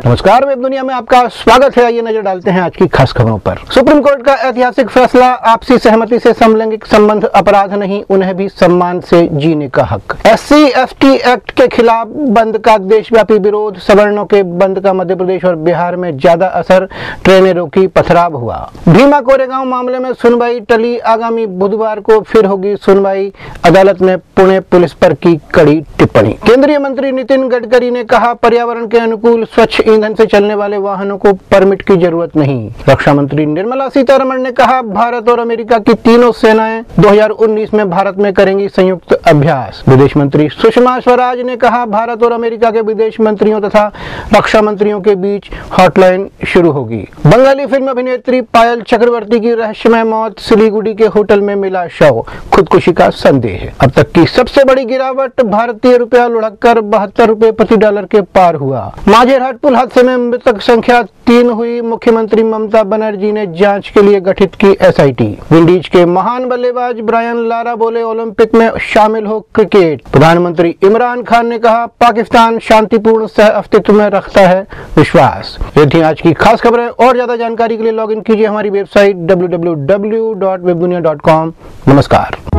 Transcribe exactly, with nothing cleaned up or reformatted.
नमस्कार, वेब दुनिया में आपका स्वागत है। आइए नजर डालते हैं आज की खास खबरों पर। सुप्रीम कोर्ट का ऐतिहासिक फैसला, आपसी सहमति से समलैंगिक संबंध अपराध नहीं, उन्हें भी सम्मान से जीने का हक। S C S T act के खिलाफ बंद का देशव्यापी विरोध, सवर्णों के बंद का मध्य प्रदेश और बिहार में ज्यादा असर, ट्रेनें रोकी, पथराव हुआ। भीमा कोरेगांव मामले में सुनवाई टली, आगामी बुधवार को फिर होगी सुनवाई। अदालत ने पुणे पुलिस पर की कड़ी टिप्पणी। केंद्रीय मंत्री नितिन गडकरी ने कहा, पर्यावरण के अनुकूल स्वच्छ ईंधन से चलने वाले वाहनों को परमिट की जरूरत नहीं। रक्षा मंत्री निर्मला सीतारमण ने कहा, भारत और अमेरिका की तीनों सेनाएं दो हज़ार उन्नीस में भारत में करेंगी संयुक्त अभ्यास। विदेश मंत्री सुषमा स्वराज ने कहा, भारत और अमेरिका के विदेश मंत्रियों तथा रक्षा मंत्रियों के बीच हॉटलाइन शुरू होगी। बंगाली फिल्म अभिनेत्री पायल चक्रवर्ती की रहस्यमय मौत, सिलीगुड़ी के होटल में मिला शव, खुदकुशी का संदेह। अब तक की सबसे बड़ी गिरावट, भारतीय रुपया लुढ़ककर बहत्तर रुपए प्रति डॉलर के पार हुआ। माझेरहाट पुल हादसे में मृतक संख्या तीन हुई। मुख्यमंत्री ममता बनर्जी ने जांच के लिए गठित की एस आई टी। विंडीज के महान बल्लेबाज ब्रायन लारा बोले, ओलंपिक में शामिल हो क्रिकेट। प्रधानमंत्री इमरान खान ने कहा, पाकिस्तान शांतिपूर्ण सह अस्तित्व में रखता है विश्वास। ये थी आज की खास खबरें। और ज्यादा जानकारी के लिए लॉग इन कीजिए हमारी website W W W dot Webdunia dot com. नमस्कार।